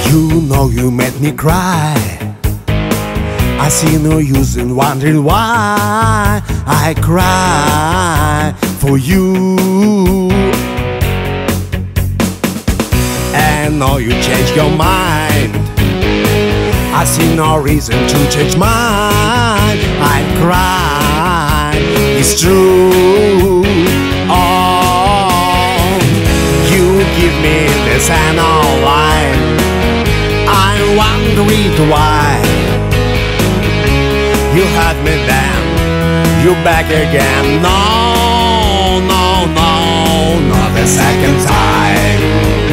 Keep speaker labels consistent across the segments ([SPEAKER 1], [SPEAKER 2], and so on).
[SPEAKER 1] You know you made me cry. I see no use in wondering why I cry for you. And now you change your mind. I see no reason to change mine. I cry, it's true. Oh, you give me this and all line. I wondered why you had me then, you back again. No, no, no, not the second time.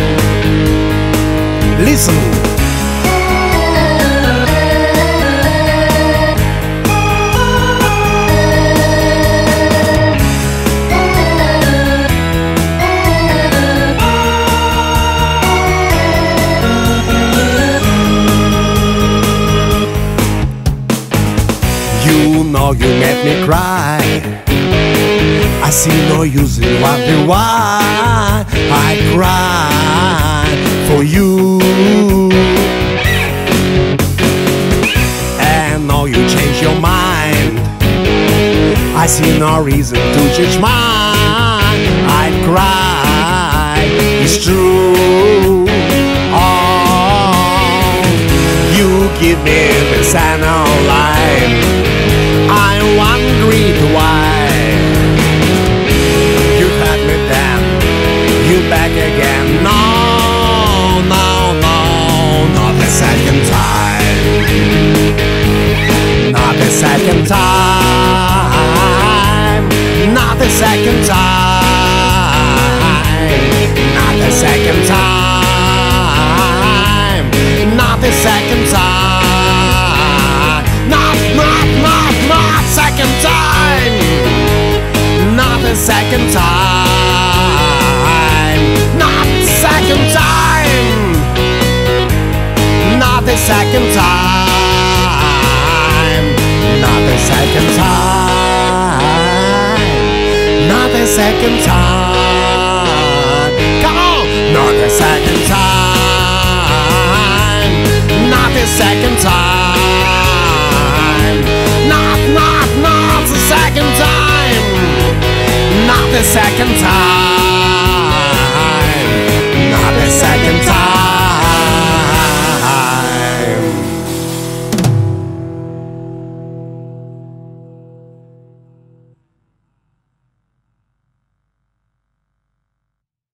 [SPEAKER 1] Listen. You know you made me cry. I see no use in wondering why I cry for you. And now you change your mind. I see no reason to change mine. I cry, it's true. Oh, you give me this and all line. I wondered why you had me then, you back again. No, no, no, not the second time. Not the second time. Not the second time. Not the second time. Not the second time. Not second time. Not the second time. Not second time. Not the second time. Not the second time. Not the second time. Come on.